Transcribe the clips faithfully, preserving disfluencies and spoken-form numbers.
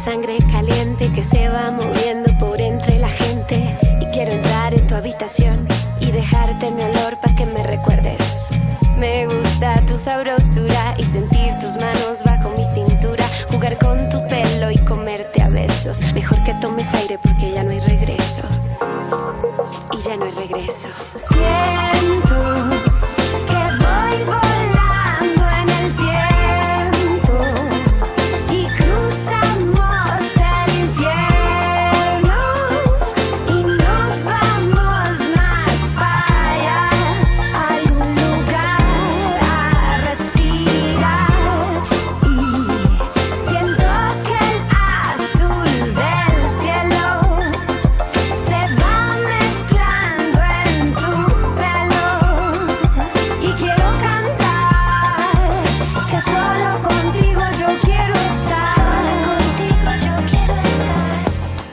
sangre caliente que se va moviendo por entre la gente. Y quiero entrar en tu habitación y dejarte mi olor pa' que me recuerdes. Me gusta tu sabrosura y sentir tus manos bajo mi cintura, jugar con tu pelo y comerte a besos. Mejor que tomes aire porque ya no hay regreso. Y ya no hay regreso. Siento que voy volando en el tiempo y cruzamos el infierno y nos vamos más para allá, a algún lugar a respirar. Y siento que el azul del cielo se va mezclando en tu pelo. Y quiero cantar que solo contigo yo quiero estar. Solo contigo yo quiero estar.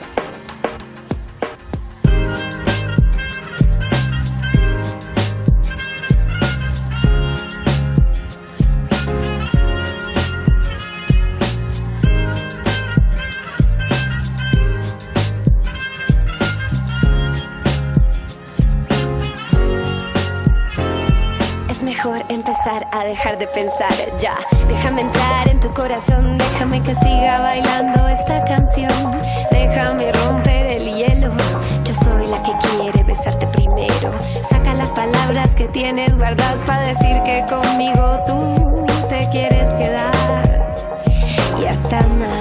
Es mejor empezar a dejar de pensar ya. Déjame entrar en tu corazón, déjame que siga bailando esta canción. Déjame romper el hielo, yo soy la que quiere besarte primero. Saca las palabras que tienes guardadas para decir que conmigo tú te quieres quedar. Y hasta más.